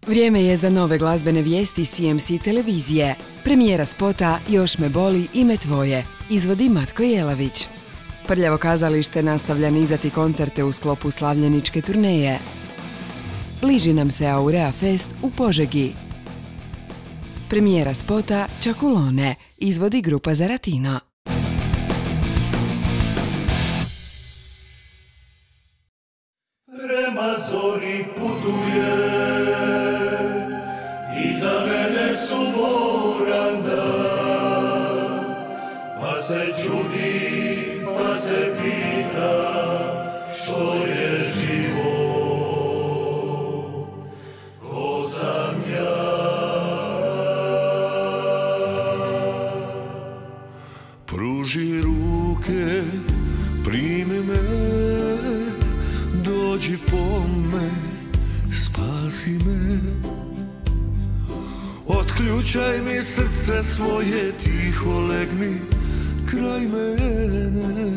Vrijeme je za nove glazbene vijesti CMC televizije. Premijera spota Još me boli ime tvoje izvodi Matko Jelavić. Prljavo kazalište nastavlja nizati koncerte u sklopu slavljeničke turneje. Bliži nam se Aurea Fest u Požegi. Premijera spota Čakulone izvodi grupa Zaratina. Prema zori putuje, iza mene sumoran dan, pa se čudi, pa se pita što je život, ko sam ja. Pruži ruke, primi me, dođi po me, spasi me. Otključaj mi srce svoje, tiho legni kraj mene.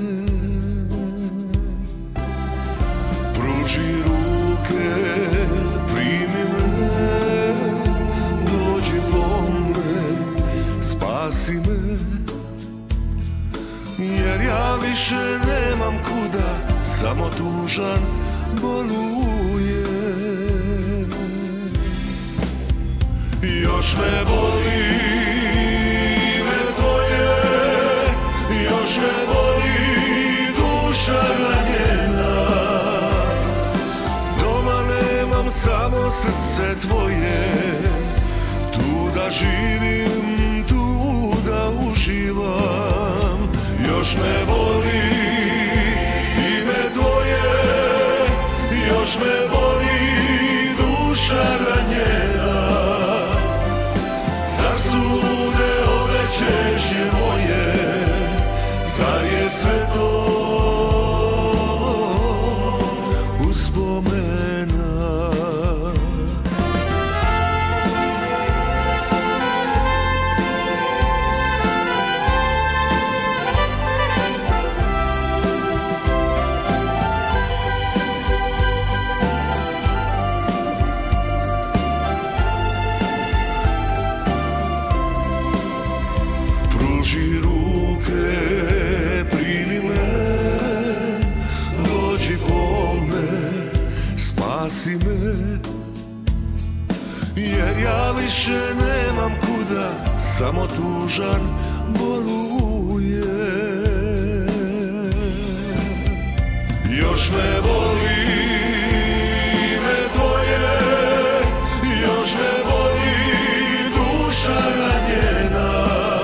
Pruži ruke, primi me, dođi po me, spasi me. Jer ja više nemam kuda, samo tužan boluje. Još me boli ime tvoje, još me boli duša ranjena. Doma nemam, samo srce tvoje, tu da živim, tu da uživam. Još me boli ime tvoje, još me boli duša ranjena. Zar su lude ove čežnje moje, zar je sve to uspomena? Pruži ruke, primi me, dođi po me, spasi me. Jer ja više nemam kuda, samo tužan boluje. Još me boli ime tvoje, još me boli duša ranjena.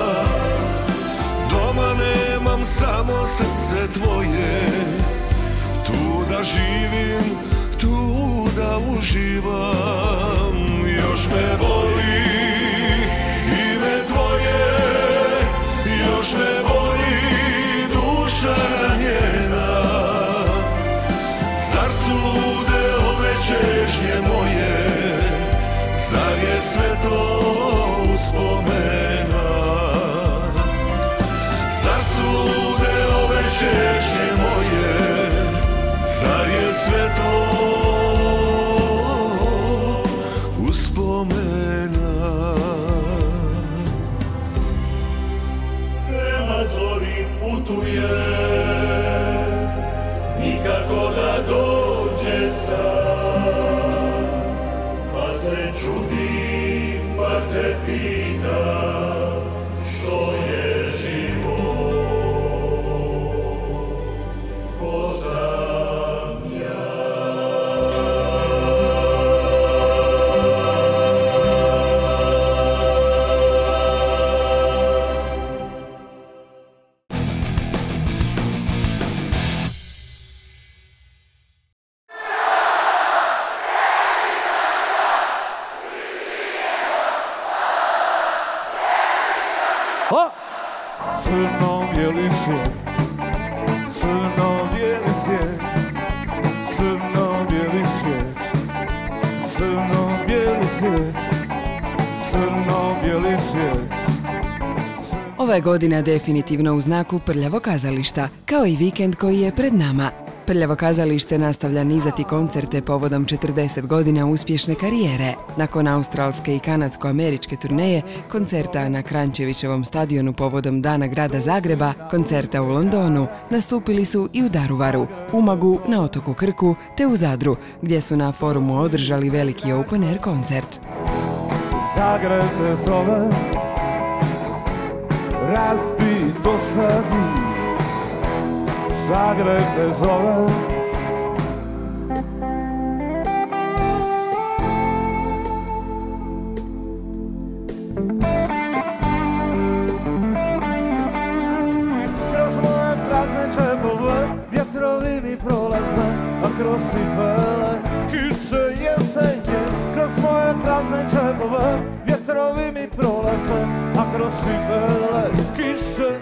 Doma nemam, samo srce tvoje, tu da živim, tu da uživam. Još me boli ime tvoje, još me boli duša ranjena. Zar su lude ove čežnje moje, zar je sve to uspomena? Zar su lude ove čežnje moje, zar je sve to uspomena? Prema zori putuje, nikako da dođe sam, pa se čudi, pa se pita što je život, ko sam ja. Crno-bijeli svijet, crno-bijeli svijet, crno-bijeli svijet, crno-bijeli svijet, crno-bijeli svijet. Ova je godina definitivno u znaku prljavog kazališta, kao i vikend koji je pred nama. Prljavo kazalište nastavlja nizati koncerte povodom 40 godina uspješne karijere. Nakon australske i kanadsko-američke turneje, koncerta na Kranjčevićevom stadionu povodom Dana grada Zagreba, koncerta u Londonu, nastupili su i u Daruvaru, Umagu, na otoku Krku te u Zadru, gdje su na forumu održali veliki open air koncert. Zagreb te zove, razbi dosadi, Zagreb te zove. Kroz moje prazne džepove vjetrovi mi prolaze, a kroz cipele kiše jesenje. Kroz moje prazne džepove vjetrovi mi prolaze, a kroz cipele kiše.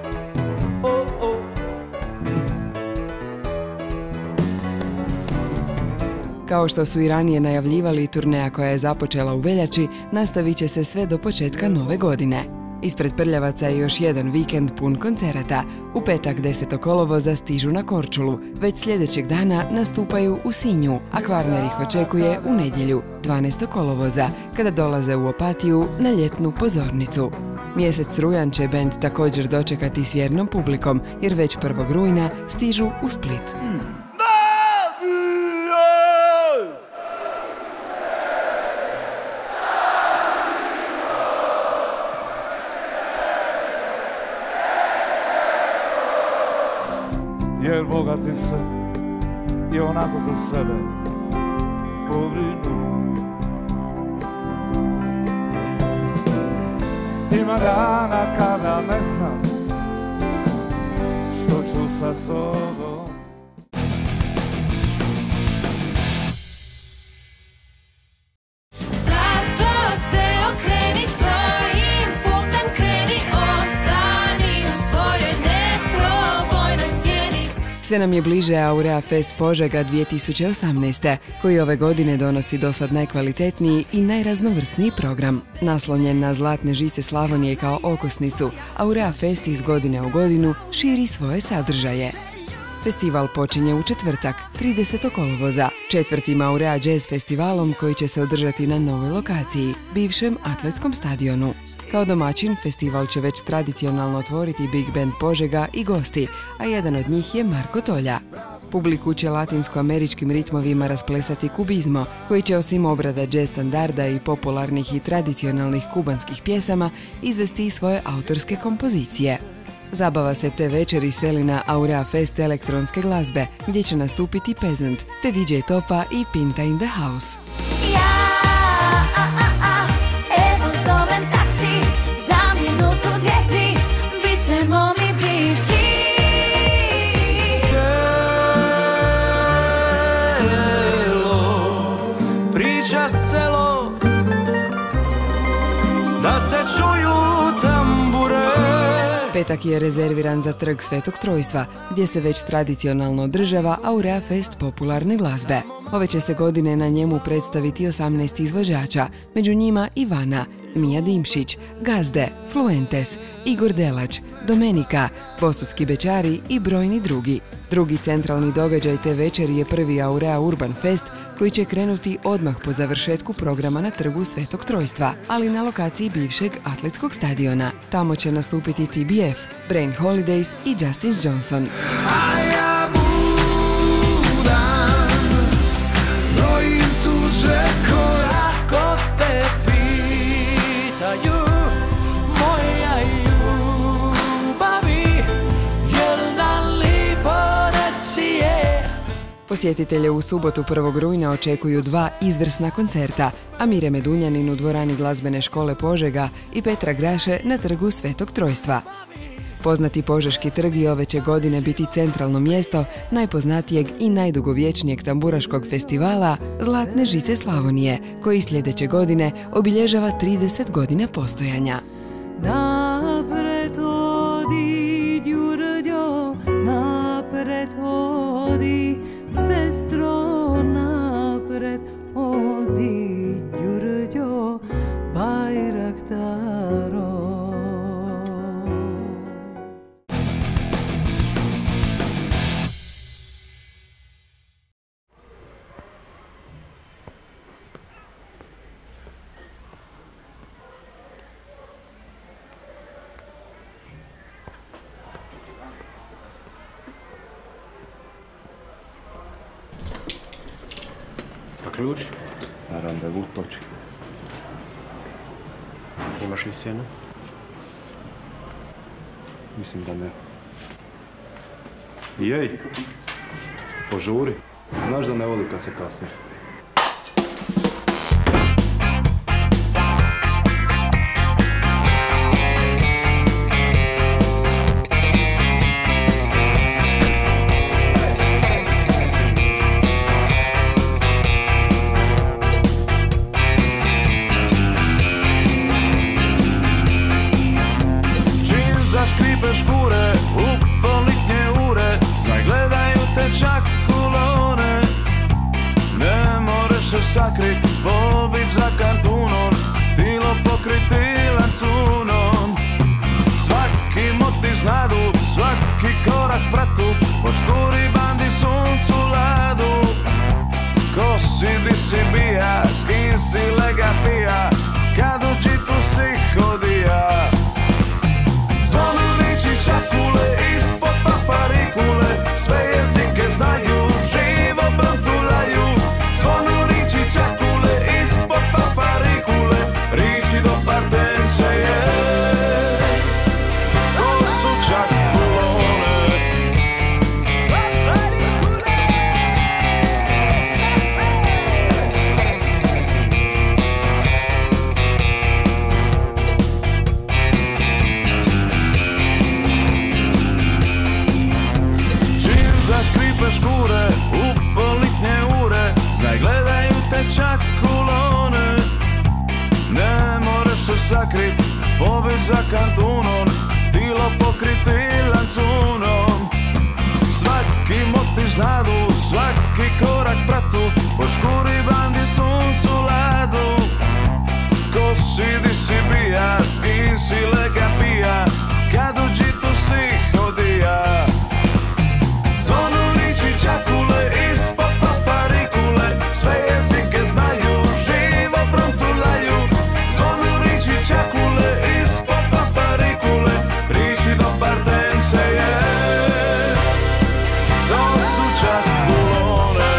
Kao što su i ranije najavljivali, turneja koja je započela u veljači nastavit će se sve do početka nove godine. Ispred Prljavaca je još jedan vikend pun koncerata. U petak 10. kolovoza stižu na Korčulu, već sljedećeg dana nastupaju u Sinju, a Kvarner ih očekuje u nedjelju 12. kolovoza, kada dolaze u Opatiju na ljetnu pozornicu. Mjesec rujan će bend također dočekati s vjernom publikom, jer već 1. rujna stižu u Split. Jer bogati se i onako za sebe pobrinu. Ima dana kada ne znam što ću sa sobom. Sve nam je bliže Aurea Fest Požega 2018. koji ove godine donosi dosad najkvalitetniji i najraznovrsniji program. Naslonjen na zlatne žice Slavonije kao okosnicu, Aurea Fest iz godine u godinu širi svoje sadržaje. Festival počinje u četvrtak, 30. kolovoza, 4. Aurea Jazz festivalom koji će se održati na novoj lokaciji, bivšem atletskom stadionu. Kao domaćin, festival će već tradicionalno otvoriti Big Band Požega i gosti, a jedan od njih je Marko Tolja. Publiku će latinsko-američkim ritmovima rasplesati kubizmo, koji će osim obrada jazz standarda i popularnih i tradicionalnih kubanskih pjesama izvesti i svoje autorske kompozicije. Zabava se te večeri seli na Aurea Fest elektronske glazbe, gdje će nastupiti Peasant, te DJ Topa i Pinta in the House. Priča selo, da se čuju tambure. Petak je rezerviran za trg Svetog Trojstva, gdje se već tradicionalno održava Aurea Fest popularne glazbe. Ove će se godine na njemu predstaviti 18 izvođača, među njima Ivana, Mija Dimšić, Gazde, Fluentes, Igor Delač, Domenika, Bosutski Bečari i brojni drugi. Drugi centralni događaj te večeri je prvi Aurea Urban Fest koji će krenuti odmah po završetku programa na trgu Svetog Trojstva, ali na lokaciji bivšeg atletskog stadiona. Tamo će nastupiti TBF, Brain Holidays i Justin Johnson. Posjetitelje u subotu 1. rujna očekuju 2 izvrsna koncerta, Amire Medunjanin u dvorani Glazbene škole Požega i Petra Graše na trgu Svetog Trojstva. Poznati Požeški trg i ove će godine biti centralno mjesto najpoznatijeg i najdugovječnijeg tamburaškog festivala Zlatne žice Slavonije, koji sljedeće godine obilježava 30 godina postojanja. Napred hodi, Đurđo, napred hodi, sestro, napred hodi, Đurđo, Bajraktaro. ključ? Na randevu točki. Imaš li sjenu? Mislim da ne. Jej, požuri. Znaš da ne voli kad se kasni. Škripe škure, upolitnje ure, znaj gledaju te čak kolone. Ne moreš se sakrit, pobit za kantunom, tilo pokriti lancunom. Svaki motiv znadu, svaki korak pratu, po škuri bandi suncu ladu. Ko si, di si bija, s kim si lega pija, kad u čitu si hodija. Zvonu liči čakule, ispod paparikule, sve jezike znaju, živo brontulaju. Zvonu liči čakule, ispod paparikule, riči do partence je. To su čakulone. Škure, upolitnje ure, znaj gledaju te čakulone. Ne moreš se sakrit, pobit za kantunom, tilo pokriti lancunom. Svaki motiv znadu, svaki korak pratu, po škuri bandi suncu ladu. Ko si, di si bija, s kim si lega pija, kad u džitu si hodija. Zvonu liči čakule, ispod paparikule, sve jezike znaju, živo brontulaju. Zvonu liči čakule, ispod paparikule, riči do partence je. To su čakulone.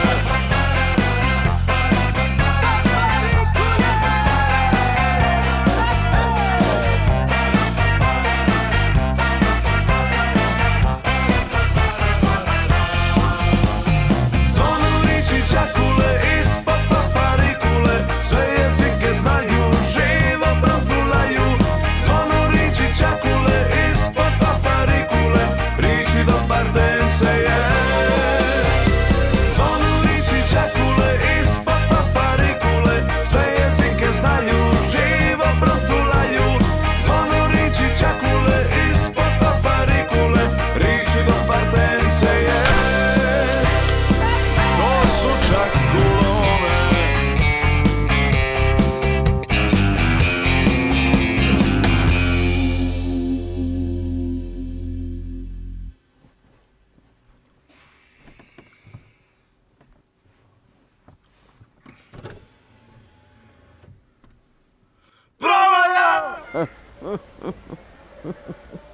Čakule, ispod paparikule, sve jezike znaju, živo brontulaju. Zvonu riči čakule, ispod paparikule, riči do partence je. Zvonu riči čakule, ispod paparikule, sve jezike znaju, živo brontulaju. Zvonu riči čakule, ispod paparikule, riči do partence je. Čakulone. Provalja!